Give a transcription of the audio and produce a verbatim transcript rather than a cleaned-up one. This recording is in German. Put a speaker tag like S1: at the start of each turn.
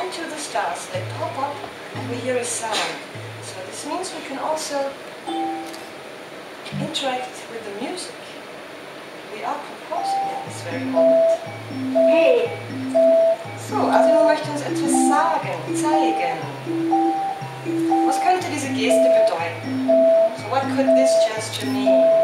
S1: into the stars, they pop up and we hear a sound. So this means we can also interact with the music. We are composing at this very moment.
S2: Hey!
S1: So, Asimo möchte uns etwas sagen, zeigen. Was könnte diese Geste bedeuten? So what could this gesture mean?